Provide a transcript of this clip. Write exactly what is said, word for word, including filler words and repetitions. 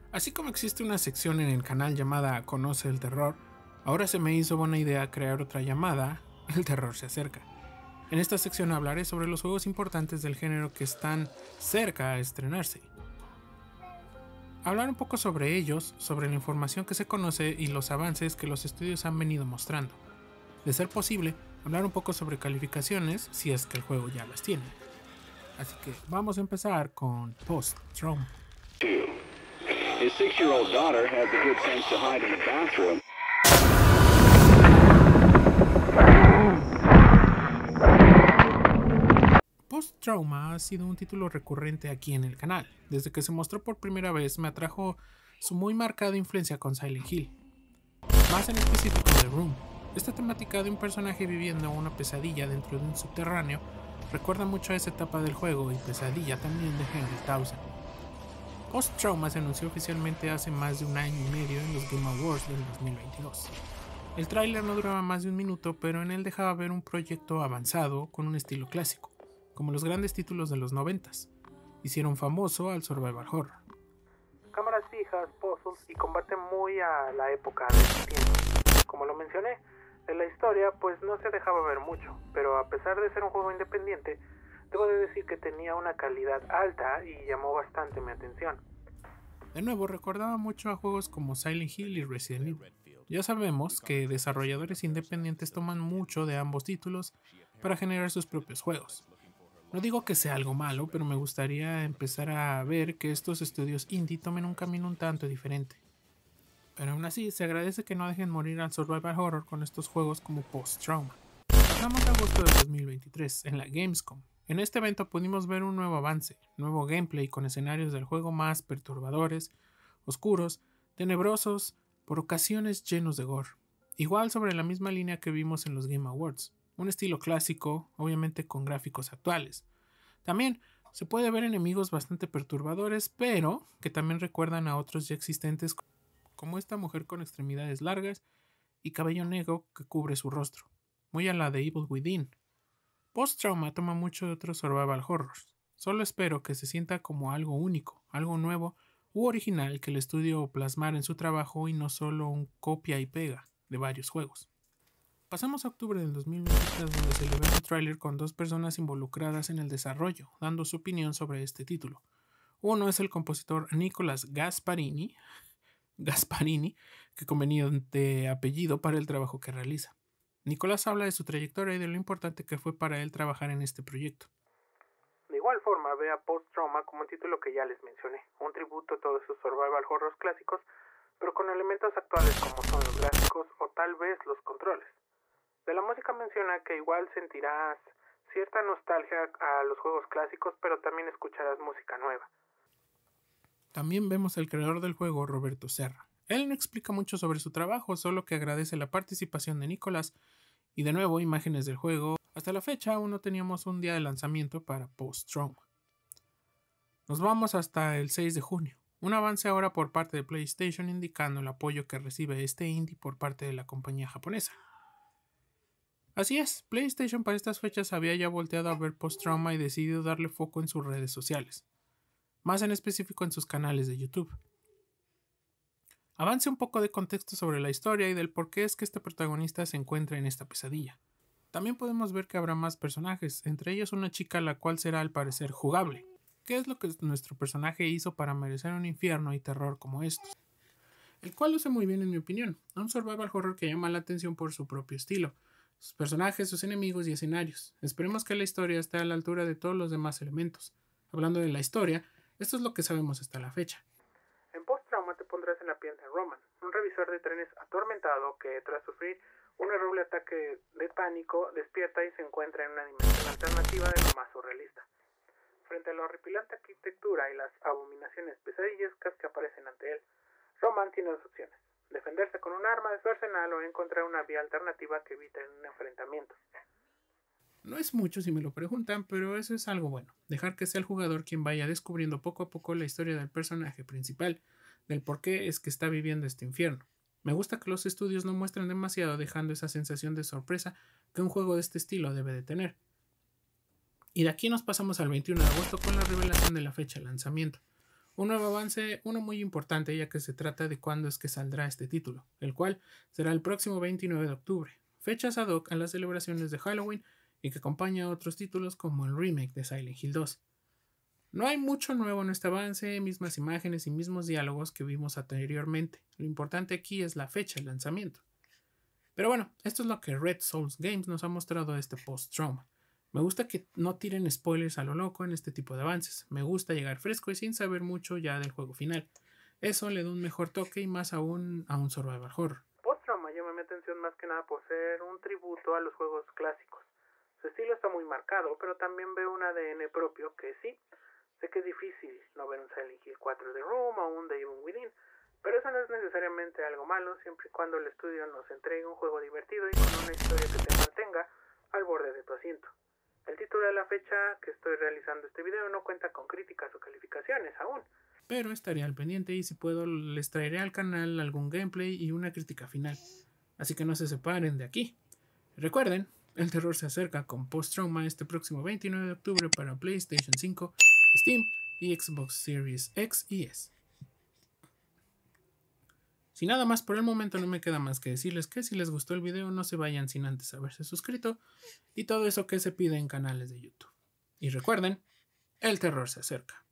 Así como existe una sección en el canal llamada Conoce el Terror, ahora se me hizo buena idea crear otra llamada El Terror se acerca. En esta sección hablaré sobre los juegos importantes del género que están cerca a estrenarse. Hablar un poco sobre ellos, sobre la información que se conoce y los avances que los estudios han venido mostrando. De ser posible, hablar un poco sobre calificaciones si es que el juego ya las tiene. Así que vamos a empezar con Post-Trauma. His six-year-old daughter had the good sense to hide in the bathroom. Post-Trauma ha sido un título recurrente aquí en el canal. Desde que se mostró por primera vez me atrajo su muy marcada influencia con Silent Hill. Más en específico The Room. Esta temática de un personaje viviendo una pesadilla dentro de un subterráneo recuerda mucho a esa etapa del juego y pesadilla también de Henry Townsend. Post-Trauma se anunció oficialmente hace más de un año y medio en los Game Awards del dos mil veintidós. El tráiler no duraba más de un minuto, pero en él dejaba ver un proyecto avanzado con un estilo clásico, como los grandes títulos de los noventas. Hicieron famoso al survival horror. Cámaras fijas, puzzles y combate muy a la época de ese tiempo. Como lo mencioné, de la historia pues no se dejaba ver mucho, pero a pesar de ser un juego independiente, debo de decir que tenía una calidad alta y llamó bastante mi atención. De nuevo, recordaba mucho a juegos como Silent Hill y Resident Evil. Ya sabemos que desarrolladores independientes toman mucho de ambos títulos para generar sus propios juegos. No digo que sea algo malo, pero me gustaría empezar a ver que estos estudios indie tomen un camino un tanto diferente. Pero aún así, se agradece que no dejen morir al survival horror con estos juegos como Post-Trauma. Pasamos a agosto de dos mil veintitrés, en la Gamescom. En este evento pudimos ver un nuevo avance, nuevo gameplay con escenarios del juego más perturbadores, oscuros, tenebrosos, por ocasiones llenos de gore. Igual sobre la misma línea que vimos en los Game Awards, un estilo clásico, obviamente con gráficos actuales. También se puede ver enemigos bastante perturbadores, pero que también recuerdan a otros ya existentes, como esta mujer con extremidades largas y cabello negro que cubre su rostro, muy a la de Evil Within. Post-Trauma toma mucho de otros survival horrors. Solo espero que se sienta como algo único, algo nuevo u original que el estudio plasmara en su trabajo y no solo un copia y pega de varios juegos. Pasamos a octubre del dos mil veintitrés, donde se le ve un tráiler con dos personas involucradas en el desarrollo, dando su opinión sobre este título. Uno es el compositor Nicolas Gasparini, Gasparini, que conveniente apellido para el trabajo que realiza. Nicolás habla de su trayectoria y de lo importante que fue para él trabajar en este proyecto. De igual forma, ve a Post-Trauma como un título que ya les mencioné, un tributo a todos esos survival horrors clásicos, pero con elementos actuales como son los gráficos o tal vez los controles. De la música menciona que igual sentirás cierta nostalgia a los juegos clásicos, pero también escucharás música nueva. También vemos al creador del juego, Roberto Serra. Él no explica mucho sobre su trabajo, solo que agradece la participación de Nicolás y de nuevo imágenes del juego. Hasta la fecha aún no teníamos un día de lanzamiento para Post-Trauma. Nos vamos hasta el seis de junio. Un avance ahora por parte de PlayStation indicando el apoyo que recibe este indie por parte de la compañía japonesa. Así es, PlayStation para estas fechas había ya volteado a ver Post-Trauma y decidido darle foco en sus redes sociales, más en específico en sus canales de YouTube. Avance un poco de contexto sobre la historia y del por qué es que este protagonista se encuentra en esta pesadilla. También podemos ver que habrá más personajes, entre ellos una chica la cual será al parecer jugable. ¿Qué es lo que nuestro personaje hizo para merecer un infierno y terror como estos? El cual luce muy bien en mi opinión, un survival horror que llama la atención por su propio estilo, sus personajes, sus enemigos y escenarios. Esperemos que la historia esté a la altura de todos los demás elementos. Hablando de la historia, esto es lo que sabemos hasta la fecha. En Post-Trauma te pondrás en la piel de Roman, un revisor de trenes atormentado que tras sufrir un horrible ataque de pánico despierta y se encuentra en una dimensión alternativa de lo más surrealista. Frente a la horripilante arquitectura y las abominaciones pesadillescas que aparecen ante él, Roman tiene dos opciones: defenderse con un arma de su arsenal o encontrar una vía alternativa que evite un enfrentamiento. No es mucho si me lo preguntan, pero eso es algo bueno. Dejar que sea el jugador quien vaya descubriendo poco a poco la historia del personaje principal, del por qué es que está viviendo este infierno. Me gusta que los estudios no muestren demasiado, dejando esa sensación de sorpresa que un juego de este estilo debe de tener. Y de aquí nos pasamos al veintiuno de agosto con la revelación de la fecha de lanzamiento. Un nuevo avance, uno muy importante ya que se trata de cuándo es que saldrá este título, el cual será el próximo veintinueve de octubre, fechas ad hoc a las celebraciones de Halloween y que acompaña a otros títulos como el remake de Silent Hill dos. No hay mucho nuevo en este avance, mismas imágenes y mismos diálogos que vimos anteriormente. Lo importante aquí es la fecha de lanzamiento. Pero bueno, esto es lo que Red Souls Games nos ha mostrado de este post-trauma. Me gusta que no tiren spoilers a lo loco en este tipo de avances. Me gusta llegar fresco y sin saber mucho ya del juego final. Eso le da un mejor toque y más aún a un survival horror. Post-trauma llama mi atención más que nada por ser un tributo a los juegos clásicos. Su estilo está muy marcado, pero también veo un A D N propio que sí, sé que es difícil no ver un Silent Hill cuatro de Room o un The Evil Within, pero eso no es necesariamente algo malo siempre y cuando el estudio nos entregue un juego divertido y con una historia que te mantenga al borde de tu asiento. El título de la fecha que estoy realizando este video no cuenta con críticas o calificaciones aún. Pero estaré al pendiente y si puedo les traeré al canal algún gameplay y una crítica final. Así que no se separen de aquí. Recuerden, el terror se acerca con Post-Trauma este próximo veintinueve de octubre para PlayStation cinco, Steam y Xbox Series X y S. Sin nada más por el momento no me queda más que decirles que si les gustó el video no se vayan sin antes haberse suscrito y todo eso que se pide en canales de YouTube. Y recuerden, el terror se acerca.